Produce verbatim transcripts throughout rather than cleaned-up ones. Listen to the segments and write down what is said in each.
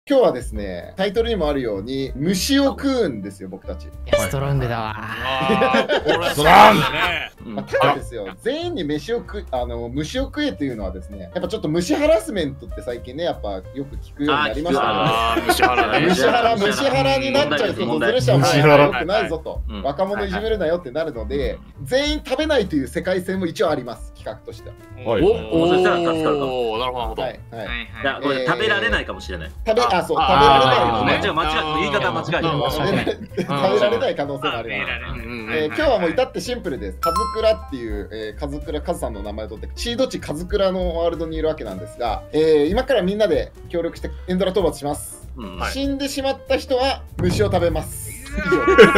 今日はですね、タイトルにもあるように虫を食うんですよ、僕たち。 いや、ストロングだわ。 ストロングね。 まあ、ただですよ、全員に飯を食あの虫を食えというのはですね、やっぱちょっと虫ハラスメントって最近ね、やっぱよく聞くようになりましたああ、虫ハラね。 虫ハラ、虫ハラになっちゃうと、ずるしは虫ハラ良くないぞと、若者いじめるなよってなるので、全員食べないという世界線も一応あります、企画としては。 おお、そしたら助かるかも。 なるほど。 はい。いや、これ食べられないかもしれない。 食べ、あ、そう、食べられない。 間違い、間違い、言い方間違い。 食べられない可能性もあります。今日はもう至ってシンプルです。カズクラっていう、えー、カズクラカズさんの名前を取ってシード地カズクラのワールドにいるわけなんですが、えー、今からみんなで協力してエンドラ討伐します、うんはい、死んでしまった人は虫を食べます。以上です。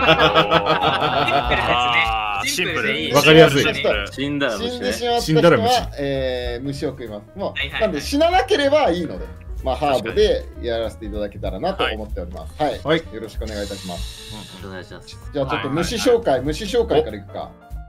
シンプルでいい。 わかりやすい。 死んだら虫、ね、死んでしまった人は、えー、虫を食います。もう、はいはいはい、なんで死ななければいいので、まあハードでやらせていただけたらなと思っております。はい。はい、よろしくお願いいたします。 お願いします。 じゃあちょっと虫紹介、虫紹介からいくか。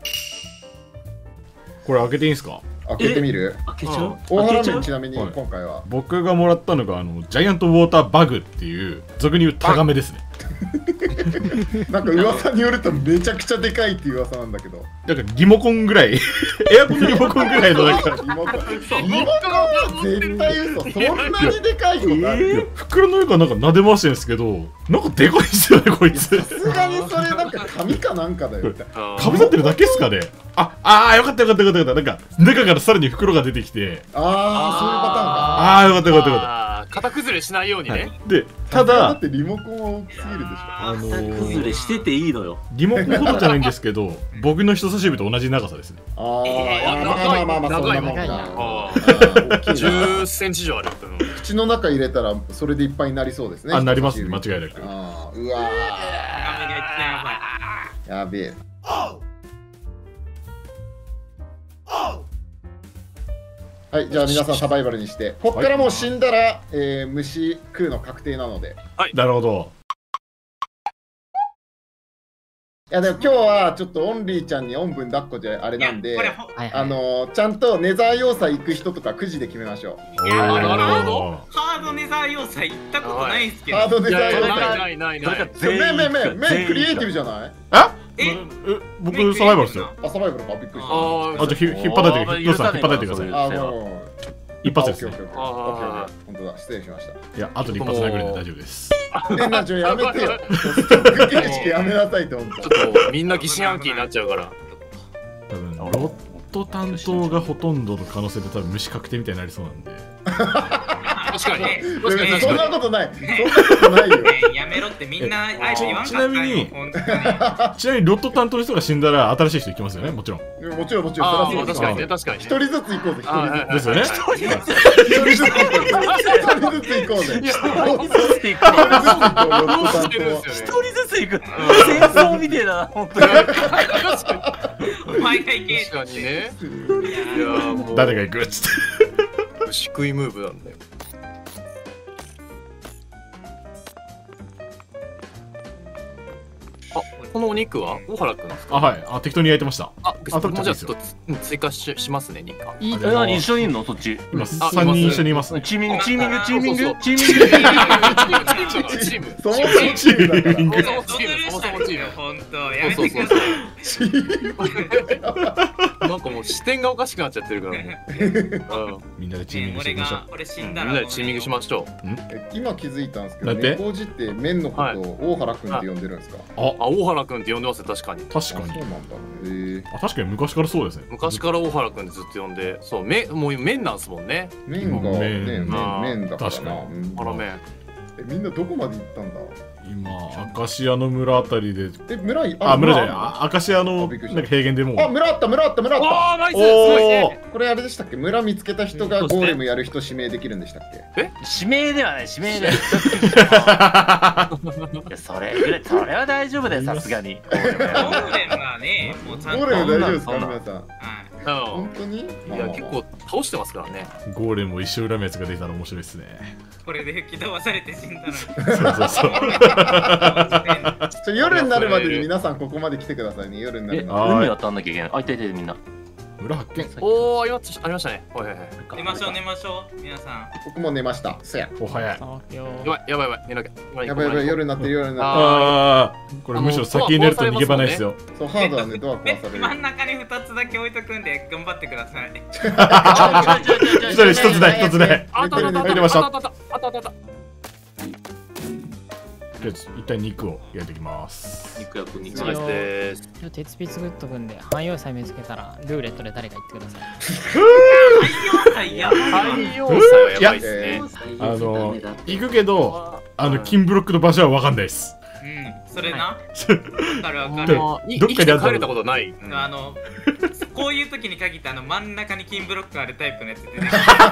これ開けていいんですか？ 開けてみる？ 開けちゃう？ 大原面ちなみに今回は僕がもらったのがあのジャイアントウォーターバグっていう俗に言うタガメですね。 なんか噂によるとめちゃくちゃでかいっていう噂なんだけど、 なんかリモコンぐらいエアコンのリモコンぐらいのなんかリモコンは絶対嘘。そんなにでかいのか。 袋の上からなんか撫で回してるんですけど、なんかでかいですよねこいつ。 さすがにそれなんか紙かなんかだよ。 かぶさってるだけっすかね。ああーよかったよかったよかったよかった。なんか中からさらに袋が出てきて、 ああそういうパターンか。 ああよかったよかったよかった。 型崩れしないようにね。 でただだってリモコンは大きすぎるでしょ。 あの崩れしてていいのよ。 リモコンほどじゃないんですけど、僕の人差し指と同じ長さですね。 ああまあまあまあそんなもんか。 じゅっセンチ以上ある。 口の中入れたらそれでいっぱいになりそうですね。 あ、なりますね、間違いなく。 あうわやべえ。はい、じゃあ皆さんサバイバルにして、こっからもう死んだら、はい、えー、虫食うの確定なので。 はい、なるほど。 いやでも今日はちょっとオンリーちゃんにおんぶん抱っこであれなんで、あのー、ちゃんとネザー要塞行く人とかくじで決めましょう。いやなるほど。 ハードネザー要塞行ったことないんですけど。 ハードネザー要塞ないないない。 めんめんめんめんクリエイティブじゃない？ あ？ え？ 僕サバイバルですよ。 あサバイバルかびっくりした。 あじゃあ引っ張っててください。引っ張っててください。 あもう一発です。 本当だ失礼しました。 いやあとで一発殴れて大丈夫です。 えなちょやめてよ。ストック形式やめなさいって本当。 ちょっとみんな疑心暗鬼になっちゃうから。 多分ロット担当がほとんどの可能性で多分虫確定みたいになりそうなんで。 確かに。 そんなことない。そんなことないよ。 やめろってみんなあえて言わんかった。 ちなみにちなみにロット担当の人が死んだら新しい人行きますよね。もちろん。 もちろんもちろん。 ああ確かにね確かに。 一人ずつ行こうぜ。一人ずつ。 ですよね。 一人ずつ。一人ずつ行こうぜ。一人ずつ行こうぜ。 一人ずつ行く。戦争みてえだな本当に。 お前が行け。 確かにね。 いやもう誰が行くっつって。 虫食いムーブなんだよ。あ、このお肉は大原くんですか？ あ、はい。あ、適当に焼いてました。 あ、僕もじゃあちょっと追加ししますね、肉。 いい、何一緒にいるのそっち？ 今三人一緒にいます。 チーミング、チーミング、チーミング、チーミング。 チーム、 そもそもチームだから。 そもそもチーム、そもそもチーム。 本当、やめてください。なんかもう視点がおかしくなっちゃってるからもう。 みんなでチーミングしましょう。 俺死んだら。 みんなでチーミングしましょう。 今気づいたんですけど、猫じって麺のことを大原くんって呼んでるんですか？ あ、大原くんって呼んでますよ確かに。 確かに。 そうなんだ。へえ。 あ、確かに昔からそうですね。 昔から大原くんってずっと呼んで、そう、めもう麺なんすもんね。 麺がね、麺だからな。 あら麺。 え、みんなどこまで行ったんだ？ 今アカシアの村あたりで。 え、村あ、村じゃない。アカシアのなんか平原でも。 あ、村あった、村あった、村あった。 ああ、ナイス。すごいね。 これあれでしたっけ？村見つけた人がゴーレムやる人指名できるんでしたっけ？ え？指名ではない、指名で。いや、それぐらい、それは大丈夫だよ、さすがに。 ゴーレムはね、もうちゃんと。 ゴーレム大丈夫ですか、皆さん。 本当に？いや、結構倒してますからね。 ゴーレムを一生恨むやつが出たら面白いですね。 これで吹き飛ばされて死んだのに。 そうそうそう。夜になるまでに皆さんここまで来てくださいね。夜になるまで。 海渡んなきゃいけない。あ、いたいたみんな。 裏発見。 おお、ありましたありましたね。はいはいはい。 寝ましょう寝ましょう皆さん。 僕も寝ました。そや。 お早い。 やばいやばいやばい寝なきゃ。 やばいやばい、夜になってる夜になってああ、これむしろ先に寝ると逃げ場ないですよ。 る。そう、ハードはね、ドア壊される。 真ん中にふたつだけ置いとくんで頑張ってください。 一人一つだ一つで。 あったあったあった入れましたあったあったあったあったあった。 とりあえず一旦肉を焼いていきます。 肉焼く肉ナイスです。 今日鉄筆作っとくんで、汎用祭見つけたらルーレットで誰か言ってください。 はいやばいわ。 太陽祭はやばいですね。 あの行くけど、あの金ブロックの場所はわかんないです。 うん、それな。わかるわかる。 どっかで帰れたことない。 あのこういう時に限ってあの真ん中に金ブロックあるタイプのやつ出てく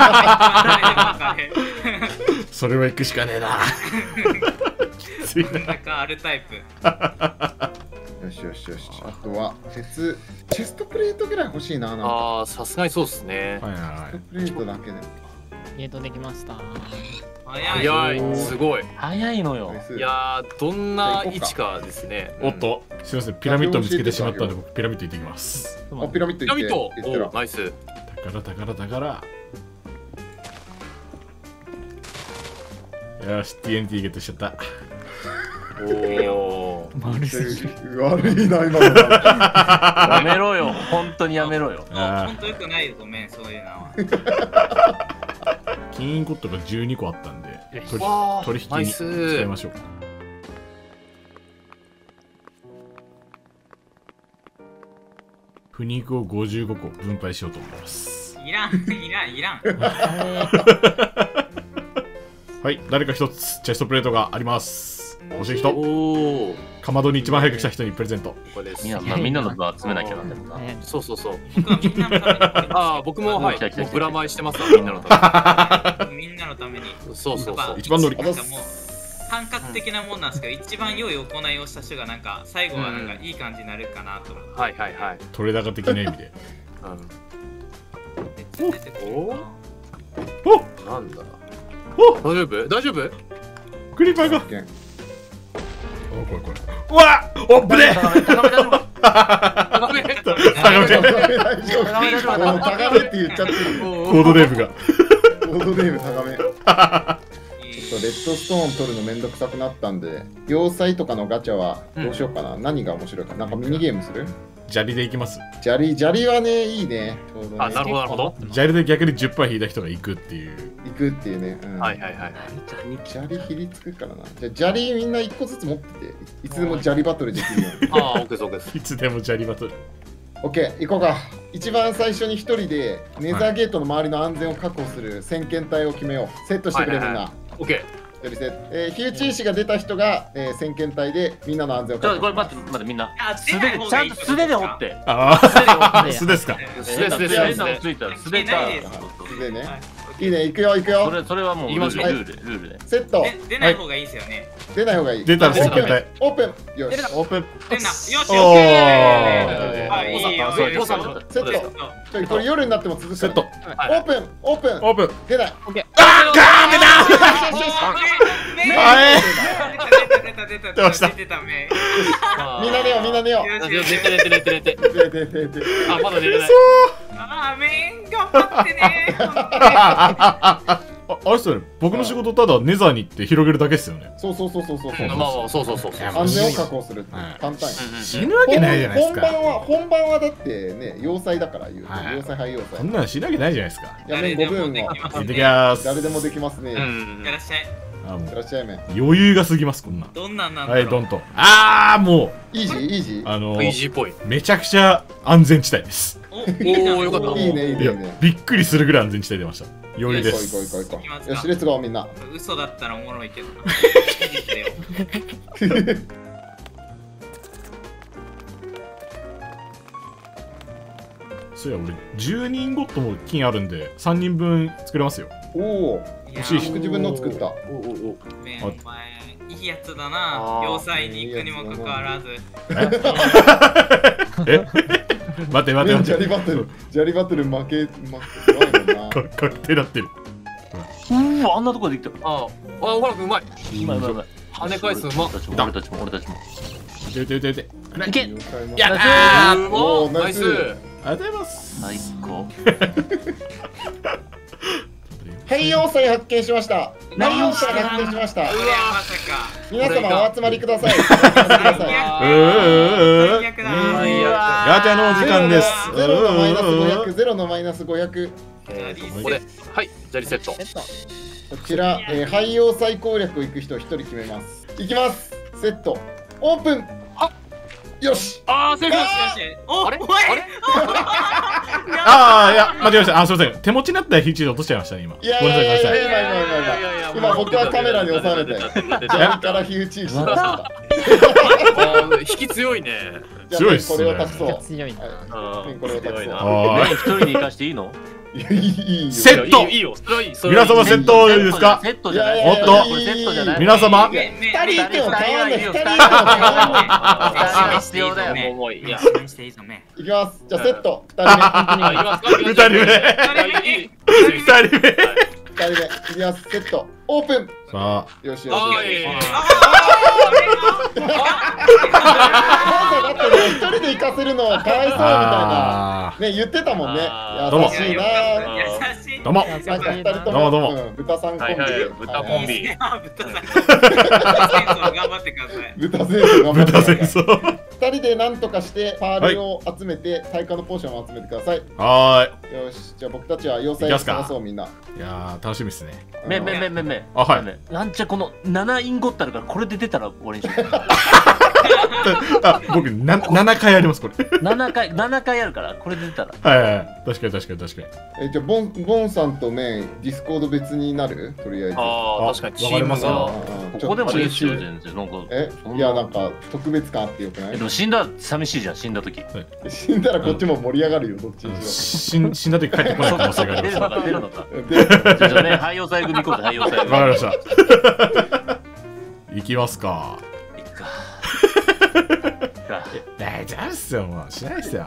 る。 それは行くしかねえな。 真ん中あるタイプ。 よしよしよし。あとは鉄チェストプレートぐらい欲しいな。なんかああ、さすがにそうですね。 はいはチェストプレートだけで。 ゲートできました。 早い。 早い、すごい。 早いのよ。 いやー、どんな位置かですね。 い。おっと、すみません、ピラミッドを見つけてしまったんで、僕ピラミッド行ってきます。 あ、ピラミッド行って。 ピラミッド、 行ったらおナイス。 宝宝宝。よし、ティーエヌティー ゲットしちゃった。 おお。 丸すぎ。 悪いな今の。 やめろよ、本当にやめろよ。 ほんとよくないよ、ごめん、そういうのは。 金インゴットがじゅうにこあったんで、取わー取引にナイス使いましょう。腐肉をごじゅうごこ分配しようと思います。 いらん、いらん、いらん。 はい、誰か一つチェストプレートがあります。欲しい人、 おお。 かまどに一番早く来た人にプレゼント。 ここです。 みんな、まあ、みんなの分集めなきゃなんだよな。 そうそうそう。 僕はみんなのために。 ああ、僕もはい。 来た来た来たもうブラマイしてますわ、みんなのたみんなのために。 めに。そうそうそう。 一番乗り。 なんかもう感覚的なもんなんですけど、一番良い行いをした人がなんか最後はなんかいい感じになるかなと思って。 はいはいはい。 取れ高的な意味で。 うん。 めっちゃ出てくるな。 お、 なんだ。 お、 大丈夫？大丈夫？ クリーパーが。お、これこれ。うわ、おっぶね。 高め高め大丈夫か？ 高め。 高め。 大丈夫。もう高めって言っちゃってる。 コードネームが。 コードネーム高め。ちょっとレッドストーン取るのめんどくさくなったんで、要塞とかのガチャはどうしようかな。何が面白いか。なんかミニゲームする？ 砂利で行きます。 砂利、砂利はね、いいね。ちょうどね。 あ、なるほどなるほど。 砂利で逆にじゅっパーセント引いた人が行くっていう。 行くっていうね。うん、 はいはいはい。 砂利ひりつくからな。じゃあ砂利みんないっこずつ持ってて、いつでも砂利バトルできるように。 ああ、オッケーですオッケーです。 いつでも砂利バトル。 オッケー、行こうか。一番最初に一人でネザーゲートの周りの安全を確保する先遣隊を決めよう。セットしてくれ、みんな。 オッケよりセット。えー、火打ち石が出た人が、えー、先遣隊でみんなの安全をちょっ確保とこれ待って待ってみんな。 あ、 素手でちゃんと素手で掘って。 ああ、素ですか。 ー。素手素手素手変な素手。 のついたら素手か。 すでね。いいね、行くよ、行くよ。 それそれはもうルールルールルールで。 セット。 で出ない方がいいですよね。 出ない方がいい。 出たら先遣隊。 オープン。よし。 オープン。 出な。よし、 おーオッケー。はい、いいよ。 そういいよそうそうセット。ちょいこれ夜になっても続くセット。 オープン、オープン。 オープン。 出ない。 はい。 出た出た出た出た出た目。 みんな寝よう、みんな寝よう。 よし寝よし。 て寝て寝て寝て。 出て出て。 あ、まだ寝れない。 あー、めん頑張ってね。 あ、あれっすよね。僕の仕事ただネザーに行って広げるだけっすよね。 そうそうそうそうそう。 まあまあ、そうそうそうそう。 安全を確保する。 はい簡単。 死ぬわけないじゃないですか。 本番は本番はだってね、要塞だから言う。 はい要塞廃要そ塞。 んなの死ぬわけないじゃないですか。 やめんごぶんは行ってきます。 誰でもできますね。 ういんや。らっしゃい。 あ、もらっしゃいめん。 う余裕が過ぎますこんなん。 どんなんなんだはい、 ろう。 ドンと。ああ、もイージーイージうあのイージーっぽい。 めちゃくちゃ安全地帯です。 お、いいじゃん。 おーよかったー。いいねいいいやねいいね。 びっくりするぐらい安全地帯出ました。余裕で行こうす。 行こう行こう行こう。 行きますかよし、レッツゴーみんな。 嘘だったらおもろいけどな。信じてよ。 そういや俺じゅうにんゴットも金あるんでさんにんぶん作れますよ。 おお。 欲しい自分の作った。 おおお。 めんお前いいやつだな。 あー要塞に行くにもかかわらず。 え待て待て待ジャて。 リバトル、ジャリバトル負け、負け、怖いもんな。 か確定なってる。 うわあんなとこでできた。 ああ、あ、ほらうまい。 うまいうまいうまい。 跳ね返すうまっ。 俺たちも俺たちも。 いていていていて。 いけ。 いやあおーーナイス。 ありがとうございます。 最高。 はい要塞発見しました。はい要塞発見しました。 うわまさか。 皆様お集まりください。お集まりください。 うー最悪だ。 ガチャのお時間です。 ゼロのマイナスごひゃく、ゼロのマイナスごひゃく。 えーとこれはいじゃあリセット。 セット。 こちら、えー、廃用再攻略を行く人を一人決めます。いきます。セット。オープン。よし。 あーセーフ。 おあれおいあれああ、いや、間違えました。あ、すみません。手持ちになったらひち落としちゃいましたね、今。 いやいごめんなさい、ごめんなさい。 やいやいやいやいやいや今僕はカメラに収めて左から火打ちしてました。 引き強いね。 強いっすねこれを託そう。 強いな。 はいこれを託そう。 あ一人に行かしていいの？ いやいいいいよ。 セットいいよ。それはいい。それはいい皆様セットですか？ セットじゃない。 いやいやいやおっとこれセットじゃない。 皆様二人いても変わんない。二人いても変わんない。 あー必要だよ。 重い。いや。 していいぞめ。 いきます。じゃあセット。二人目。 二人目。二人目。 二人目。いきます。セット。オープン。 さよしよし。 あーいい。 だってね一人で行かせるのはかわいそうみたいなあ。 ね言ってたもんね。 どうも優しいな。 優しい。 どうも。 なんか二人とどうもどうももうん豚さんコンビで。 豚コンビ。 あ豚さん。頑張ってください。 豚戦争頑張って豚戦争。 二人で何とかしてパールを集めて対価のポーションを集めてください。 はよしじゃあ僕たちは要塞を探そうみんな。 ーい。いやー、楽しみですね。 めめめめめ。 あ、はい。 なんちゃこのななインゴッタあるからこれで出たら終わりにしよう。 あ、僕、なななかいあります、これ。 ななかいななかいあるからこれで出たら。 はいはいはい。確かに確かに確かに。 えじゃあボンボンさんとメンディスコード別になるとりあえず。 ああ確かにチームわかりが。 ここでもいいですよ全然なんか。 えいやなんか特別感あってよくないえでも死んだら寂しいじゃん死んだ時。 死んだらこっちも盛り上がるよどっちにし死ん死んだ時帰ってこない可能性があります。 出るのか出るのか。 ろ。でじゃあね廃用剤組行こうぜ廃用剤組。 わかりました。行きますか。 いっか。か大丈夫っすよ、もう。しないっすよ。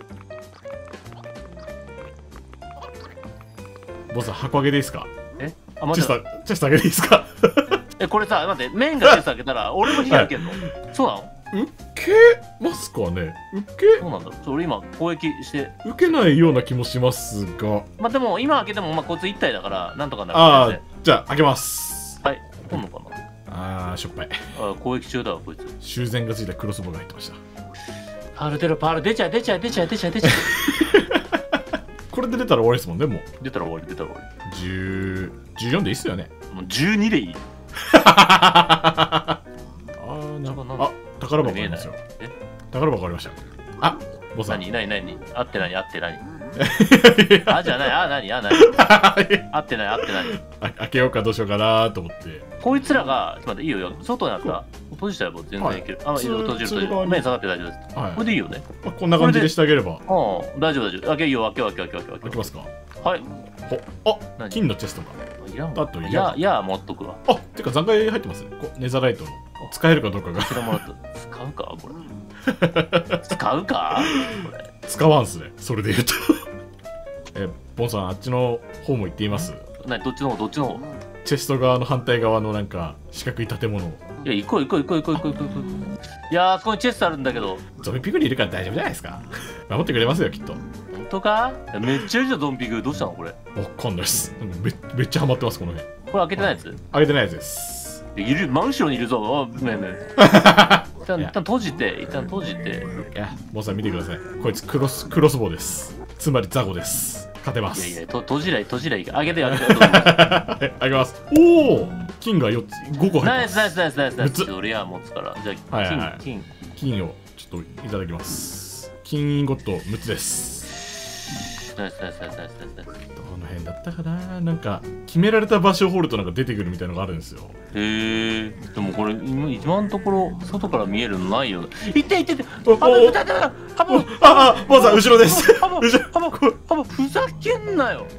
ボス、箱上げでいいっすか？ えあ待ってチェスタ、チェスタ上げでいいっすか？ えこれさ待って麺がチェス開けたら俺も火開けんの？そうなの？ 受けますかね？受けそうなんだ。俺今攻撃して受けないような気もしますが。 まあでも今開けてもまあこいつ一体だからなんとかなる。 ああ、じゃあ開けます。 はい。来んのかな？ ああ、しょっぱい。 あ攻撃中だわこいつ。 修繕がついたクロスボウが入ってました。 パール出るパール出ちゃう出ちゃう出ちゃう出ちゃう出ちゃう。 これで出たら終わりですもんね、もう。 出たら終わり出たら終わじゅう、じゅうよんでいいっすよね。 り。もうじゅうにでいい。 あー、なんか、あ、宝箱ありますよ。 え宝箱ありました。あ、ボスさん。 何何何あって何あって何あじゃないあ何あ何あってないあって何あ開けようかどうしようかなと思って。 こいつらがちょっと待っていいよいいよ外にあったら閉じちゃえば全然いける。あいいよ閉じる閉じる。目下がって大丈夫です。 はいこれでいいよね。 まあこんな感じでしてあげれば。 うん大丈夫大丈夫。開けいいよ開けよ開けよ開けよ開けよ。 開きますか。 はい。 ほあ何金のチェストが。 いらんあといらんいやいや持っとくわ。 あてか残骸入ってますね。こネザライトの。使えるかどうかが。 こちらもらった使うかこれ。使うかこれ。 使わんすね。それで言うと。え、ボンさん、あっちの方も行っています。 何どっちの方どっちの方チェスト側の反対側のなんか四角い建物を。 いや行こう行こう行こう行こう行こう行こう行こう。いやーあそこにチェストあるんだけど。 ゾンビピグにいるから大丈夫じゃないですか。守ってくれますよ、きっと。 本当かめっちゃいるじゃんゾンビグどうしたのこれ。 わかんないっす。めめっちゃハマってます、この辺。 これ開けてないやつ開けてないやつです。 いる真後ろにいるぞ。あねえねえ。一旦一旦閉じて一旦閉じて。 いや、ボンさん見てください。こいつクロス、クロスボウです。つまりザゴです。勝てます。 いやいやと閉じない閉じない開けて開けて。 はい開けます。おお金がよっつ、ごこ入ってます。 ナイスナイスナイスナイスナイス。 むつ俺は持つから。じゃあはいはいはい金金。 金をちょっといただきます。金インゴットむつです。 ナイスナイスナイスナイスナイスナイス。 どの辺だったかな。なんか決められた場所を掘るとなんか出てくるみたいなのがあるんですよ。 へえ。でもこれ今今のところ外から見えるのないよね。いっていっていって。 おおあぶただハブ。 ああ、ボンさん後ろです。 ハブ後ろハブハブふざけんなよ。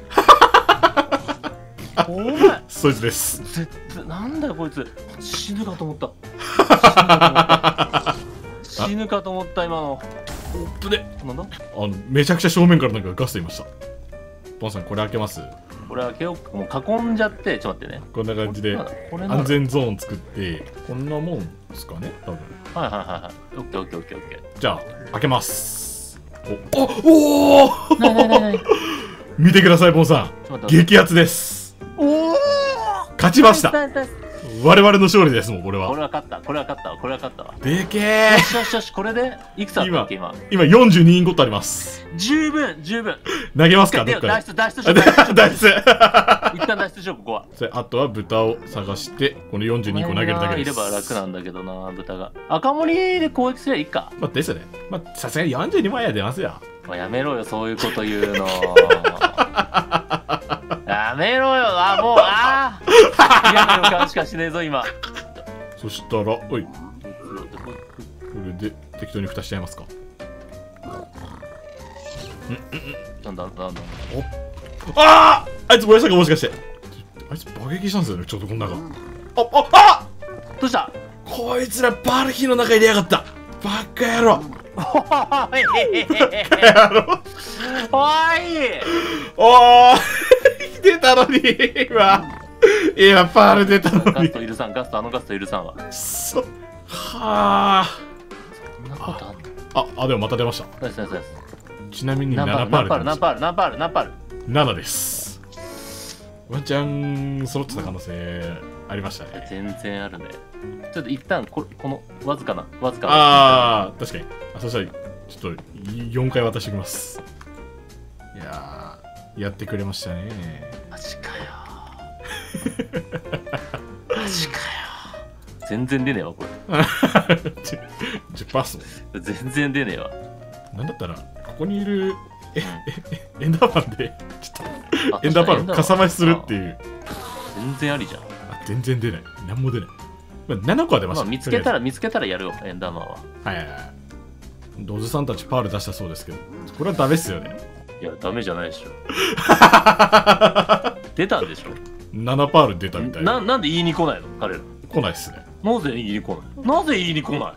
お前そいつです。 絶対なんだよこいつ死ぬかと思った死ぬかと思った今のおっとね。 なんだあのめちゃくちゃ正面からなんかガスいました。ボンさんこれ開けます。 これ開けようもう囲んじゃってちょっと待ってねこんな感じでこれなら安全ゾーン作ってこんなもんですかね多分。 はいはいはいはいオッケーオッケーオッケーオッケーじゃあ開けます。 おおおなになになに見てください、ボンさん。激アツです。 おお勝ちました。我々の勝利ですもん、これは。 これは勝った、これは勝ったわ、これは勝ったわ。 でけえ。 よしよしよし、これでいくつあったっけ今。 今よんじゅうにインゴットあります。 十分、十分。 投げますか、どっか脱出、脱出しよう。脱出。 一旦脱出しよう、ここは。 あとは豚を探して、このよんじゅうにこ投げるだけです。 いれば楽なんだけどな、豚が。赤森で攻撃すればいいか。 まあ、ですね。まあ、さすがによんじゅうにまいは出ますよ。 やめろよ、そういうこと言うの。やめろよ、あ、もう、ああ嫌な予感しかしねえぞ、今。 そしたら、おい。これで適当に蓋しちゃいますか。 なんだ、なんだ。 おあああいつ燃やしたか、もしかして。あいつ爆撃したんですよね、ちょっとこの中。あ、あ、あどうした？ こいつらバルヒの中入れやがった。バカ野郎。 おいおいおー出たのに今今パール出たのにガスト許さん、ガスト、あのガスト許さんわ。 そはあそんなことあんの？ あ、あ、でもまた出ました。 ナイスナイスナイス。 ちなみになな何パールパール何パール何パール何パールななです。ワンチャン揃ってた可能性ありましたね。 全然あるね。ちょっと一旦ここのわずかなわずかな。 ああ、確かに。あ、そしたらちょっとよんかい渡しておきます。いやー、やってくれましたね。 マジかよマジかよ。全然出ねえわこれ。 じゅっパーセント全然出ねえわ。 なんだったらここにいるええエンダーパンでちょっとエンダーパンをかさ増しするっていう。 全然ありじゃん。 あ、全然出ない。何も出ない。まあ、ななこは出ました。 まあ、見つけたら見つけたらやるよ、エンダーマンは。 はいはいはい。ドズさんたちパール出したそうですけど、これはダメっすよね。 いや、ダメじゃないでしょ。出たんでしょ。 ななパール出たみたいな。 ななんで言いに来ないの彼ら。 来ないっすね。 なぜ言いに来ないなぜ言いに来ない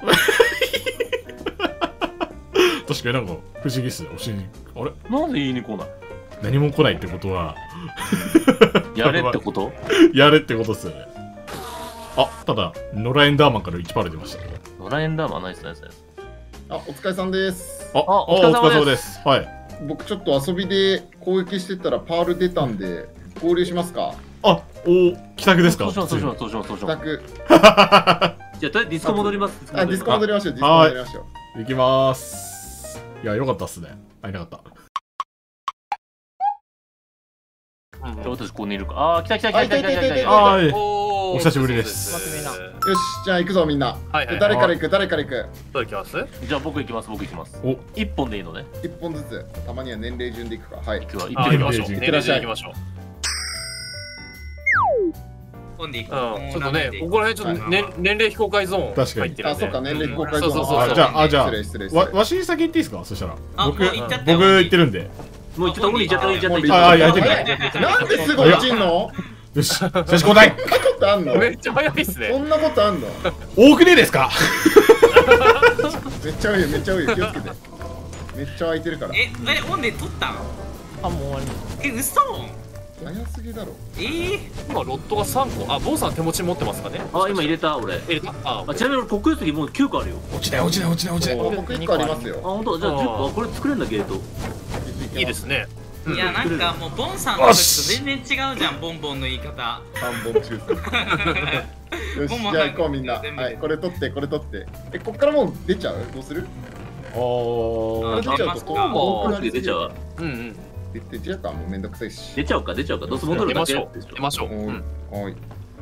確かになんか不思議っすね。教えに。あれなぜ言いに来ない何も来ないってことはやれってことやれってことっすよね。あ、ただ、ノラエンダーマンからいちパール出ました。 ノラエンダーマンナイスナイスナイス。 あ、お疲れさんです。 あ、あ、お疲れ様です。はい。 僕ちょっと遊びで攻撃してたらパール出たんで合流しますか。 あ、お、帰宅ですか。 そうしますそうしますそうしますそうします。 帰宅。 じゃあとりあえずディスコ戻ります。 あ、ディスコ戻りましょう。ディスコ戻りましょう。 行きまーす。いや、よかったっすね。あ、いなかった。 じゃあ私ここにいるか。ああ、来た来た来た来た来た来た来た。 あー、お久しぶりです。 よし、じゃあ行くぞみんな。誰から行く誰から行く。 どう行きます？ じゃあ僕行きます僕行きます。 お、 一本でいいのね。 一本ずつ。たまには年齢順で行くか。はい。 今日はあ、行きましょう。 行ってらっしゃい行きましょう。 今度行うん、ちょっとね、こここら辺ちょっと年年齢非公開ゾーン確かにあ、 入ってるんで。 そうか、年齢非公開ゾーン。 そうそうそうあ、じゃあ、あ、じゃあ、 失礼失礼失礼わ、わしに先行っていいですか。そしたら。 あ僕、 もう行っちゃったよ僕行ってるんで。 もう行っちゃった俺行っちゃった行っちゃった行っちああ、 ゃった。 やってみえなんですぐ落ちんの？ よし、差し交代。 そんなことあんの？ めっちゃ早いっすそね。 んなことあんの？ 多くねえですか。 めっちゃ多いよ、めっちゃ多いよ、気をつけて。めっちゃ空いてるから。 え、え、オンで取ったんあ、もう終わり。 え、嘘早すぎだろ。 えー、 今ロットがさんこ。あ、ボンさん手持ち持ってますかね。 あ今入れた俺。 入れた。あ、 あちなみに俺国有杉もうきゅうこあるよ。 落ちない、落ちない、落ちない、落ちない。 あ、僕いっこありますあよ。 本当じゃあじゅっこ。あこれ作れるんだゲート。 いいですね。 いや、なんかもうボンさんの時と全然違うじゃん、ボンボンの言い方。 三本抽選。よし、じゃあ行こうみんな。はい、これ取って、これ取って。え、こっからもう出ちゃう？どうする？ あこれー、 出ちゃうと遠くなりすぎる。 出ちゃう。 うんうん。 出出ちゃうか、もうめんどくさいし。 出ちゃうか出ちゃうかどうせ戻るだけ出ましょう。出ましょう。うん。 はい。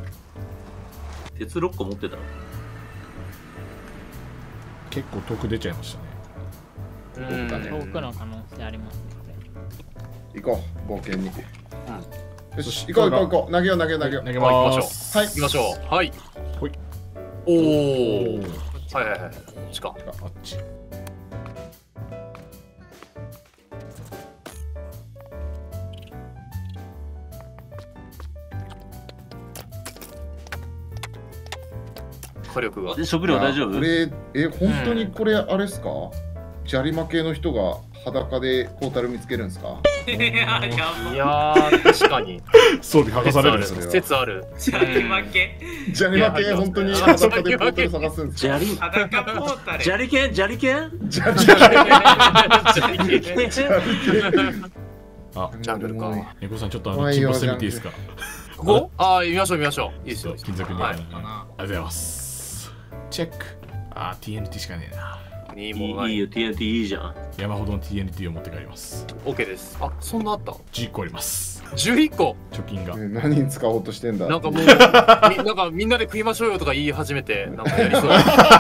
鉄ろっこ持ってた。 結構遠く出ちゃいましたね。 うんだね遠くの可能性ありますね。 行こう、冒険に。よし、行こう行こう行こう。投げよう投げよう投げよう。 投げはい行きましょうます。 はい行きましょう。はい。 ほい。 おおお。 ー、 はいはいはい。こっちか。 あっち。 火力が。 で食料大丈夫？ これ、え、本当にこれあれっすか？ジャリマ系の人が裸でポータル見つけるんですか？ いややばいやー確かに装備剥がされるんですよ。 説ある。 砂利負けジャニ負け本当に裸でポータル探すんですか。 砂利裸ポータル砂利犬砂利犬ジャニあ、 ジャングルか。 猫さんちょっとあの沈没してみていいですか。 ここ？ああ見ましょう見ましょう。いいですよ。 金属にはいありがとうございます。チェック。あー ティーエヌティー しかねえな。 いいもんないい。 いいよ ティーエヌティー いいじゃん。 山ほどの ティーエヌティー を持って帰ります。 オッケーです。あそんなあった。 じゅっこあります。 じゅういっこ。 貯金が。 何に使おうとしてんだ。 なんかもうみなんかみんなで食いましょうよとか言い始めてなんかやりそう。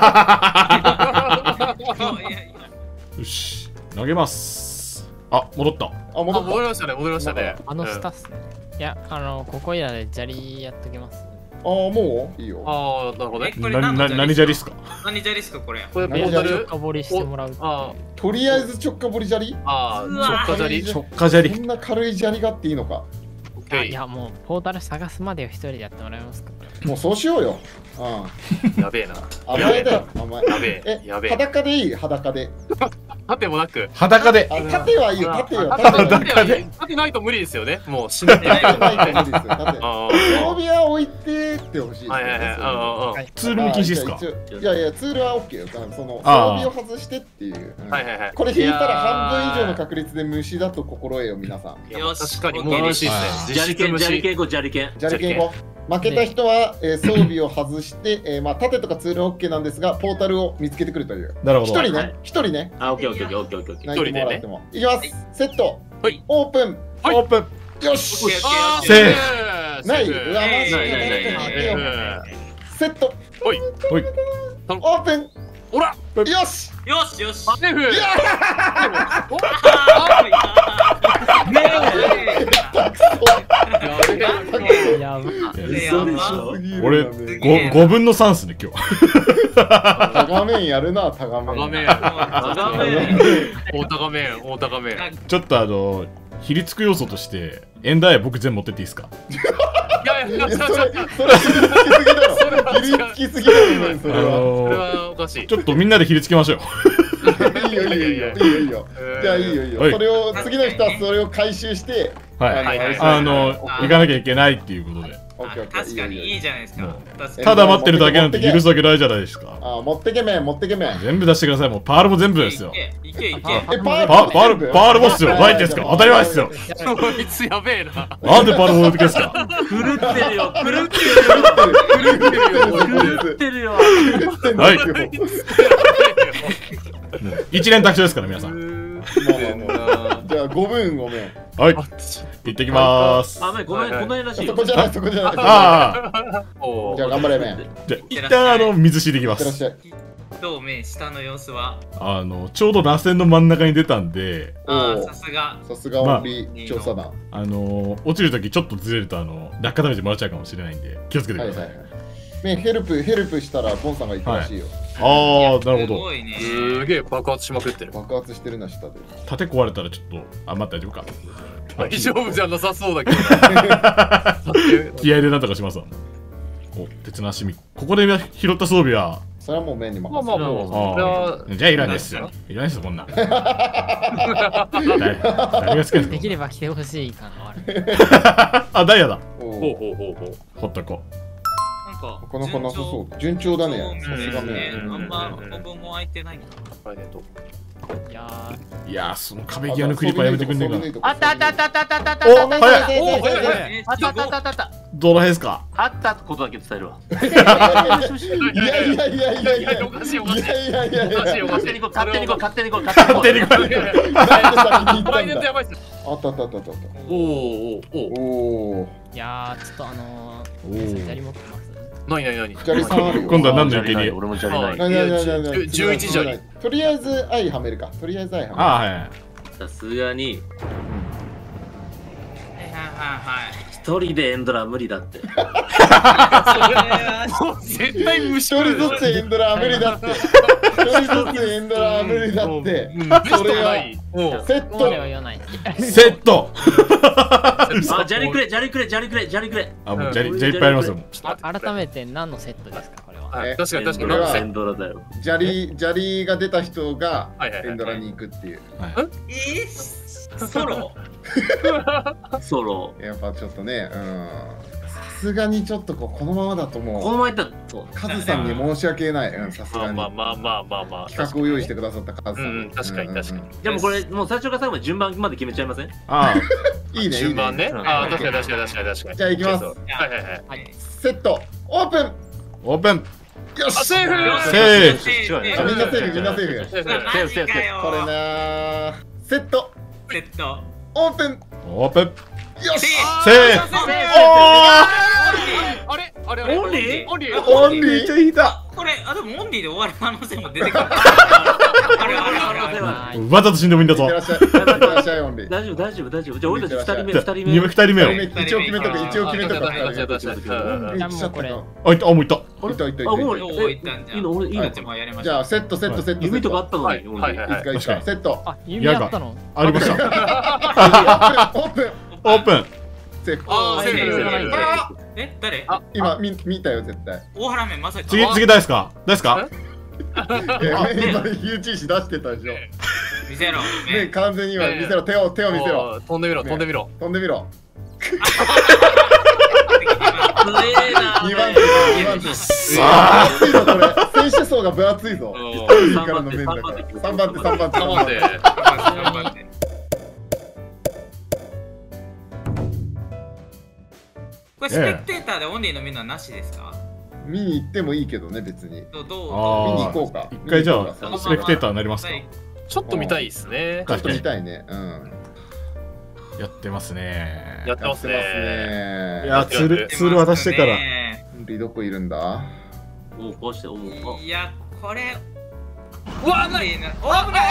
いやいやよし。投げます。あ、戻った。 ああ戻っ戻りましたね戻りましたね。 あのスタッフね。いや、あの、ここいらで砂利やっときます。 た。あもういいよ。 ああなるほどね。 これな、な、何砂利っすか。 何砂利っすかこれこれポータ何ル。 深掘りしてもらうっていう。 あとりあえず直下掘り砂利。 あうわ直下砂利。 直下砂利そ。んな軽い砂利があっていいのか。 オッケー。 あいや、もうポータル探すまでを一人でやってもらえますか。 もうそうしようよ。うん。 やべえな。 甘えだよ。甘え。 やべええやべえ。 裸でいい裸で。 縦もなく。 裸で。 あ縦はいいよ。縦よ。 縦縦は裸で縦ないと無理ですよね。もう死ぬってない縦と。 ないと無理ですよ。縦。 あ装備は置いてってほしいですよね。 あはいはいはい。あああツールも禁止ですか。 あじゃあ一応いやいや、ツールは OK よ。だからその装あー備を外してっていう。うんはいはいはい。 これ引いたら半分以上のいや確率で虫だと心得よ、皆さん。 ーいやよし確かにもう嬉しいですね。 砂利犬砂利犬行こう砂利犬。 じゃりけんこ。負けた人は、えー装備を外して、えーまあ、盾とかツールは OK なんですが、ポータルを見つけてくるという。 なるほど。 一人ねはい、 一人ね、 あオッケーオッケーオッケーオッケーオッケー。 泣いてもらっても。いきます、セット、 はいオープン、 はいオープン。 よし、 オッケーあーセーフないうわ、マジないないないないかよセット、 おいほい。 オープン、 ほらよし、 よしよしあセーフ。 いやーやば。 嘘でしょ。 俺、ご、五分の三っすね、今日。 タガメンやるな、タガメン。 高めダメ大高め大高め。いちょっとあの、ひりつく要素として、エンダーエ僕全部持ってっていいですか。 やいやいやそれ、 ちょちょそれ、それつきすぎだろ。ひりつきすぎだろ、ね、そあれは。 それのはおかしい。 ちょっとみんなでひりつけましょう。 いいよ、いいよ、いいよ、いいよ、いいよ。じゃあ、いいよ、いいはいよ。それを、次の人はそれを回収して、 はい。 はいはいはいあの、行かなきゃいけないっていうことで。 オッケーオッケー確かにいいじゃないですかもう確かにただ待ってるだけなんて許すわけないじゃないですか。 あ、持ってけめん、持ってけめん。 全部出してください。もうパールも全部ですよ。 いけいけいけえ、パールパーパール、パールもっすよ。ないんですか。当たり前っすよ。 こいつやべえな。 なんでパールも置いてけんすか。 狂ってるよ狂ってるよ狂ってるよ、こい狂ってるよ。 つ。狂ってんはいですよ。 一連卓上ですから、皆さん。 まあまあまあじゃあ、ごぶんごめん。 はい。行ってきまーす。 あ、めんごめん、こんなにらしいよ。 そこじゃない、そこじゃない。 ああ。 おじゃあ、頑張れめん。いっじゃあ、一旦あの、水敷いてきます。 てらっしゃい。 どうめ下の様子はあの、ちょうど螺旋の真ん中に出たんで、 ああおーさすがさすがオンリー調査団。 あの、落ちるときちょっとずれると、あの、落下ダメージもらっちゃうかもしれないんで、気をつけてください。 はいはいはい。めん、ヘルプ、ヘルプしたら、ボンさんが行くらしいよ。 ああ、なるほすど。 ごいねすげえ爆発しまくってる。 爆発してるな、下で。 盾壊れたらちょっと、あ、待って大丈夫か。 大丈夫じゃなさそうだけど。 気合でなんとかしますわ。お、鉄の足み。ここで拾った装備は、 それはもう面に任まあまあもう、それあはあ、じゃあいらんですよ。いらないですよ、こんなん。誰誰がつけるのできれば来てほしい感がある。 あ、ダイヤだ。 おほうーほうほうほう。 ほっとこなんかなかなかなさそう。順調だね。 そうさすがねめん。 あんま本分も空いてないなありがとう。 いやーう。いやー、その壁際のクリッパーやめてくんねえかな。 あったあったあったあったあったあったおあった早いおはいはいはい。 あったあったあったあったどの辺ですか。 あったことだけ伝えるわ。 いやいやいやいやいや。 おかしいおかしい。 いやいやいやいや。 おかしいおかしい。 勝手に行こう、勝手に行こう、勝手に行こう、勝勝手に手に行ここれ。 なんで先に行った来んだ。 年とやばいっす。 あったあったあったあった。 おおおお。 おお。 いやーちょっとあのおーー砂利持ってますなになになに。 砂利さんあるよ。 今度はう。 何の池に。 俺も砂利ない。 なになになになになにじゅういち砂利。 とりあえず愛はめるか。とりあえず愛はめる。 ああ、はいはい。 さすがに、 はいはいはい一人でエンドラー無理だって。 はいもう絶対無一人ずつエンドラー無理だって。一人ずつエンドラー無理だって。 それはいもうセッここまではト。 言わないセットあ、砂利くれ、砂利くれ、砂利くれ、砂利くれ。 あ、もう、じゃり、じゃりいっぱいありますよ。 あ改めて何のセットですかこれははいえ確かに確かに。 これはエンドラーだよ。 砂利、砂利が出た人がはいはいはいエンドラに行くっていう。 えーソロソロ。 やっぱちょっとね、うん。さすがにちょっとこうこのままだともう。 このままいったら、そう。 カズさんに申し訳ない。うん、さすがに。 まあまあまあまあまあ。 企画を用意してくださったカズさん。 うん、確かに確かに。 じゃあもうこれ、もう最初から最後まで順番まで決めちゃいません？ あいいね。 順番ね。ああ、確かに確かに確かに確かに。 じゃあ行きます。 はいはいはい。 セット、オープン。 オープン。 よし。 セーフ。 セーフ。 みんなセーフ、みんなセーフ。 セーフ。 セーフセーフセーフ。 これなー。セット、 セットオープン。 オープン。 よし。 セーフ。 あれあれあれ。 オンリー？ オンリー。 オンリー。 めっちゃ引いた。 これ、あ、でもオンリーで終わる可能性も出てくる。あれあれあれあれ。 わざと死んでもいいんだぞいって。らっしゃい。いってらっしゃい、オンリー。 大丈夫大丈夫大丈夫。じゃあ俺たち二人目二人目。 二二人目を。 一応決めとく、一応決めとく。 あじゃあもうこれあ、いった、あ、もういった。 いったいったいあ、もうっおーいったんじゃん。 いいの俺いいのどっちもやりまた。 しょう。 じゃあ、セット、セット、セット。 指とかあったのはいに。 はいはいいつかいつか。セット。 あ指あったのありました。 オープン。 オープン。 セーフ。 あーセーフ。 え、誰あ今、み見たよ、絶対。 大原面まさか。 次、次誰ですか誰ですかえ、今、ユーチー 氏出してたでしょ。 見せろ。 ね、完全に今、見せろ、手を、手を見せろ。 飛んでみろ飛んでみろ。 飛んでみろ。 強えな。 にばん手、にばん手。 さあ。 分厚いぞ、これ。選手層が分厚いぞ。 うん一人からの面だから。さんばん手、さんばん手。 頑張って。 これスペクテーターでオンリーのみんななしですか？ 見に行ってもいいけどね、別に。 どうどうあー見に行こうか。 一回じゃあ、 見に行こうかスペクテーターになりますかちょっと見たいですね。 ちょっと見たいね。うん。 やってますね。 やってますやってますね。 ね。 いや、ツール、ツール渡してから。 リどこいるんだ？ もうこうして思う。 いや、これ。 うわ、な危ないいな。危ない。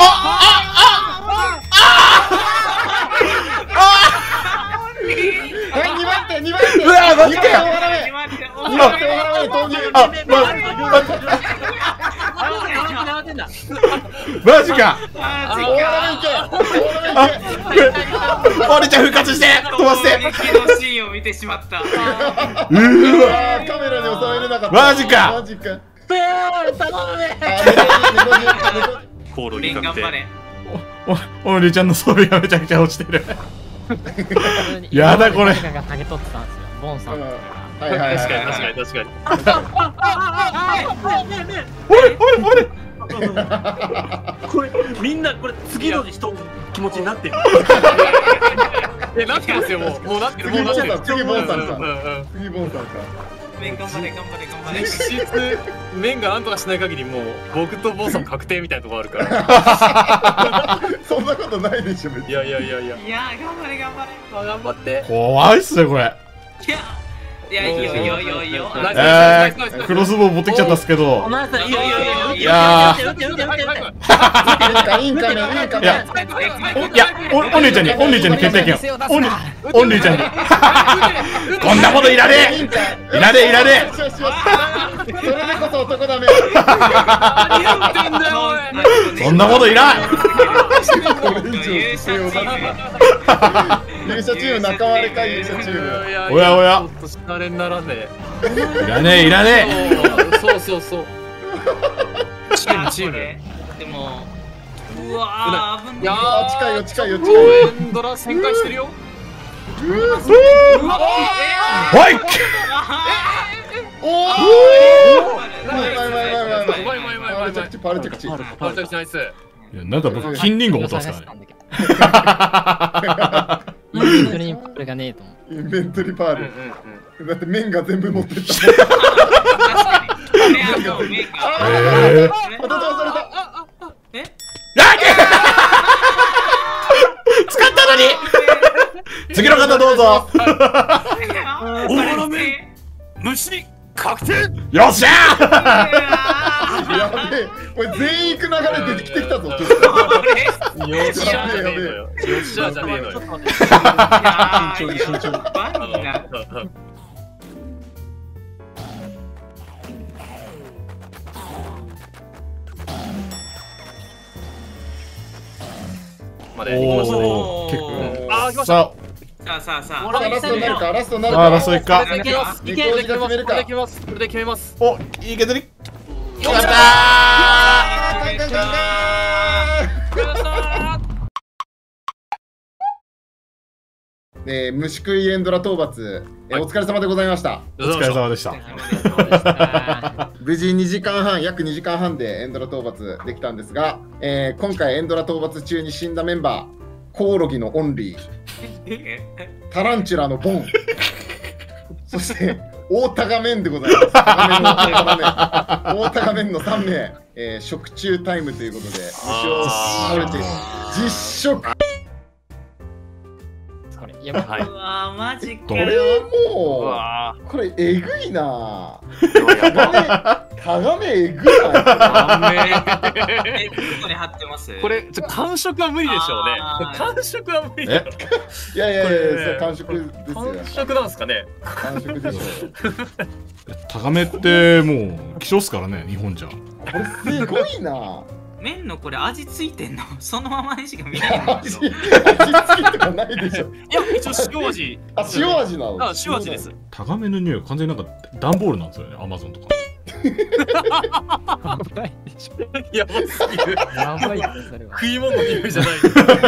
はい、にばん手、にばん手。 うわーマジかよにばん手、にばん手、投入。 あ、ま、マジか。 大玉いけ。大玉いけ。 おりちゃん復活して飛ばして。 激のシーンを見てしまった。 うーわ。 カメラに収めれなかった。 マジか。 マジか。 頼むね。 コオロギレン頑確定。 張れ。 お、おりちゃんの装備がめちゃくちゃ落ちてる。やだこれ。 誰かがタゲ取ってたんですよ。ボンさん。 はいはいはい。 確かに確かに確かに。 おいおいおい。 これみんなこれ次の人気持ちになってる。 え、なってますよ、もう。もうなってる、もうなってる。 次ボンさんか。 うんうん次ボンさんか。 麺頑張れ頑張れ頑張れ。 実質、麺がなんとかしない限りもう僕とボンさん確定みたいなとこあるから。 そんなことないでしょ、別に。 いやいやいやいや。 いや頑張れ頑張れ。 あ、頑張って。 怖いっすねこれ。 いやいやいいよいいよいいよいいよ。 ナイスえー、クロスボウ持ってきちゃったっすけど。 お前さんいいよいいよいいよ。 いやー。打て打て打て打て打て。 インカメ、インカメ。 いや、おいや、お、オンリーちゃんに、オンリーちゃんに決定権。オンリー、オンリーちゃんに。こんなこといらねえ。いらねえ、いらねよしよしよし。それでこそ男だめ。 何やってんだよ、おい。 え。そんなこといらん。 優勝チーム。 勇者チーム仲間割れか、勇者チーム。 おやおやちょっとシャレにならねえ。 いらねえ、いらねそうそうそう。チームチーム。 でもうわー危いやない。 あ、近いよ、近いよ、近い応よ。 援ドラ旋回してるよ。 え。おい。 おお。うまいうまいうまいうまいうまいうまいうまいうまいうまい。 パルチェクチ、パルチェクチ。 パルチャキナイス。 いや、なんだ僕、金リンゴ持ってますからね。 インベントリーにこれがねえと思う。 インベントリーパール。だって麺が全部持ってった。 確かに。これはもうメーカー。 えー。 また倒された。 え？ 使ったのに。次の方どうぞ。 大物麺虫確定。 よっしゃー。 やべえ。これ全員行く流れできてきたぞ。 よっしゃーじゃねえのよ。よっしゃーじゃねえのよ。 慎重に慎重に。バニーな。 まで行きましたね。 おー、結構。 あー、来ました。 ささあさあさあ。 さあラストになるか、ラストになるあ、あー、ラストか。 いくか。 これで決めます。 いけるか決めるかこれで決めます。これで決めます。 お、いい削り。 よっやったー。 カンカンカンカン。 えー、虫食いエンドラ討伐、えー、お疲れ様でございました。 お疲れ様でした。 無事にじかんはん、約にじかんはんでエンドラ討伐できたんですが、えー、今回エンドラ討伐中に死んだメンバー、コオロギのオンリー、タランチュラのボン、そして大タガメンでございます。タガメンの大タガメンのさんめい、えー、食中タイムということで、虫を食べて実食。 これやばい。 うわーマジかこれよ。 もう、 わこれえぐいな。タガメ、タガメえぐいな。 え、どこに貼ってます？ これちょ完食は無理でしょうね。 あー完食は無理だろ。 いやいやいや、 これねそれ完食ですよ。 完食なんですかね。 完食でしょう。 タガメってもう希少っすからね、日本じゃ。 これすごいな。 麺のこれ味ついてんの？そのままにしか見えないんだけ味、 ど。 味付きとかないでしょ。 いや一応塩味。 あ、塩味なの。 あ塩味です。 タガメの匂い完全になんか段ボールなんですよね、アマゾンとか。 やばいでしょ。 やばすぎる。 やばいってそれは。 食い物の匂いじゃない。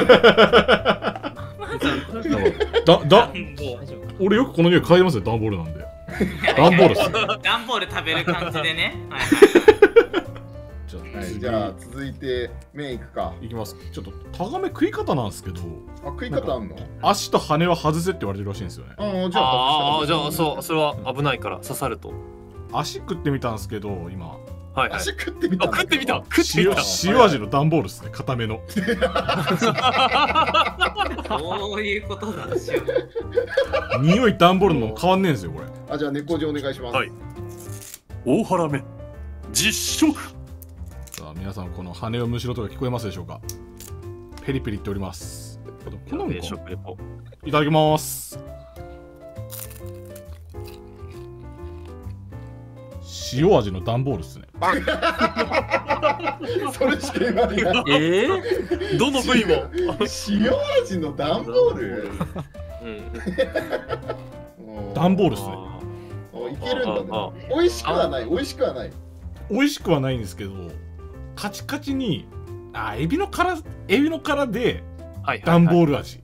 だ、だ、 もう俺よくこの匂い嗅いでますよ、段ボールなんで。段ボールっすね。 段ボール食べる感じでね。はいじゃあ、 はい、じゃあ続いて麺いくか。 いきます。ちょっとタガメ食い方なんですけど、 あ、食い方あんの？ 足と羽は外せって言われてるらしいんですよね。 ああ、じゃあああじゃあそうそれは危ないから刺さると。 足食ってみたんですけど、今。 はいはい。 足食ってみたあんだけど。 食ってみた食ってみ塩た。 塩味の段ボールっすね、固めの。 どういうことだしよ。 匂い段ボールの変わんねえんですよ、これ。 あ、じゃあ猫お願いします。 はい。大原麺実食。 さあ、皆さん、この羽をむしろとか聞こえますでしょうか。ペリペリっております。この子食レポ。 いただきます。塩味の段ボールっすね。 それしか言わない。 ええー、どの部位も塩味の段ボール。 うん、 段ボールっすね。 いけるんだね。美味しくはない、美味しくはない。 美味しくはないんですけど、カチカチに、あ、エビの殻、エビの殻で段ボール味。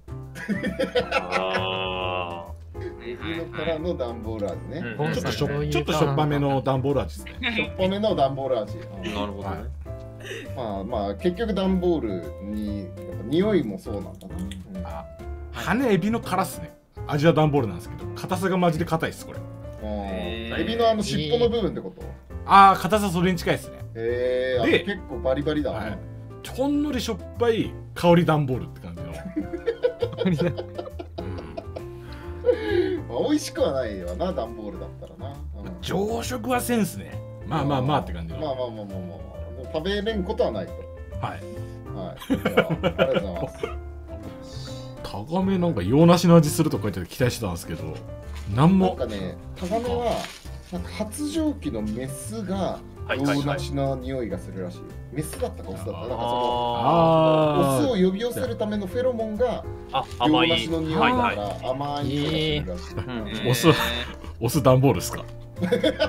エビの殻の段ボール味ね。 ちょっとしょちょっとしょっぱめの段ボール味ですね。 しょっぱめの段ボール味。 なるほどね。 まあまあ結局段ボールにやっぱ匂いもそうなんだな。 羽エビの殻っすね。味は段ボールなんですけど、硬さがマジで硬いっすこれ。 エビのあの尻尾の部分ってこと？ ああ、硬さそれに近いっすね。 ええ、結構バリバリだな。 ほんのりしょっぱい香り段ボールって感じの。 美味しくはないわな、段ボールだったらな。 朝食はせんすね。まあまあまあって感じの。 まあまあまあまあまあ、食べれんことはないと。 はい。 はい。ありがとうございます。 タガメなんか洋梨の味するとか言って期待してたんですけど、なんも。 なんかね、タガメはなんか発情期のメスが洋梨の匂いがするらしい。メスだったかオスだったか、なんかそのオスを呼び寄せるためのフェロモンが洋梨の匂いだから甘い匂いがするらしい。 オスオス段ボールですか？ ス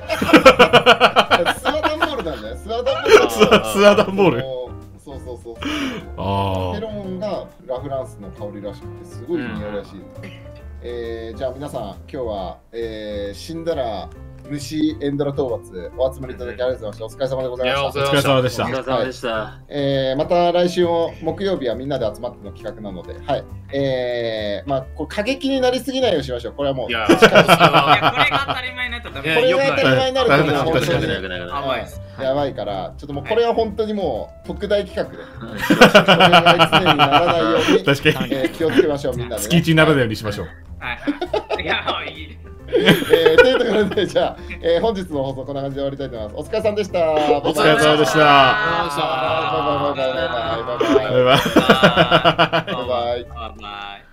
ワダンボールなんだよ。スワダンボール。 スワダンボール。 そうそうそう。 ああ。 フェロモンがラフランスの香りらしくてすごい匂いらしい。えー、じゃあ皆さん今日は、えー、死んだら虫エンドラ討伐お集まりいただきありがとうございました。お疲れ様でございました。 お疲れ様でした。 お疲れ様でした。はい、 えー、また来週も木曜日はみんなで集まっての企画なので、はい。えー、まあこれ過激になりすぎないようにしましょう。これはもう。 いや、 これが当たり前になったらダメ。 これが当たり前になるともう本当にやばいです。 やばいから、ちょっともうこれは本当にもう特大企画で、これが常にならないように、 確かに、 えー、気をつけましょうみんなで、ね。 月一にならないようにしましょう。 はい。いや、いい。 えー、というところで、じゃあ、えー、本日の放送こんな感じで終わりたいと思います。お疲れ様でした。 お疲れ様でした。 バイバイバイバイバイバイバイバイバイバイバイバイバイバイ。